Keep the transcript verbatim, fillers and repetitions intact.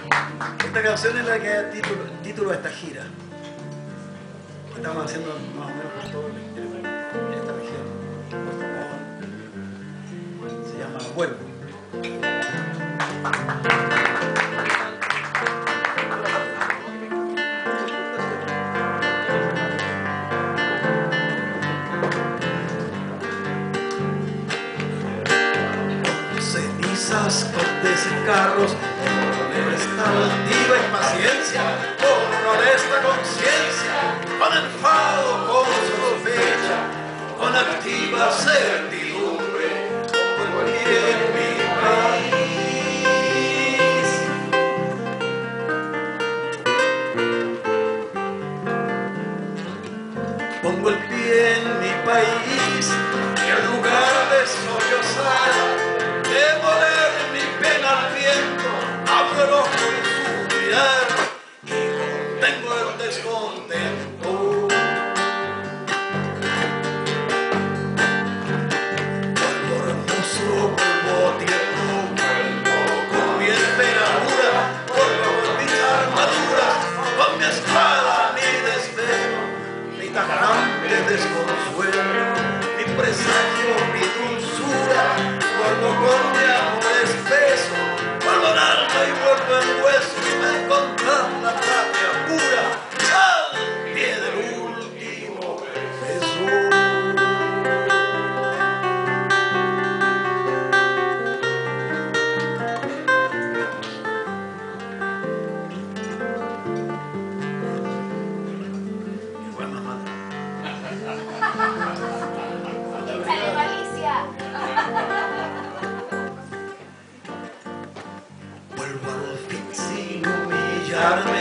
Esta canción es la que da título, título a esta gira. Estamos haciendo más o menos por todo esta región. Se llama Vuelvo. Cenizas, cortes y carros, con honesta altiva impaciencia, con honesta conciencia, con enfado, con sospecha, con activa certidumbre, pongo el pie en mi país. Pongo el pie en mi país y en lugar de sollozar, demoler mi pena al viento, abro el ojo y su mirar y contengo el descontento. Polvo hermoso, polvo tierno, vuelvo con mi esperadura, vuelvo con mis armaduras, con mi espada, mi desvelo, mi tajante desconsuelo, mi presagio, mi dulzura. Vuelvo con mi amor espeso, vuelvo en alma y vuelvo en hueso, y me encontrar la patria pura al pie del último beso. Qué buena mamá. ¡Sale malicia! Vuelvo al fin sin humillarme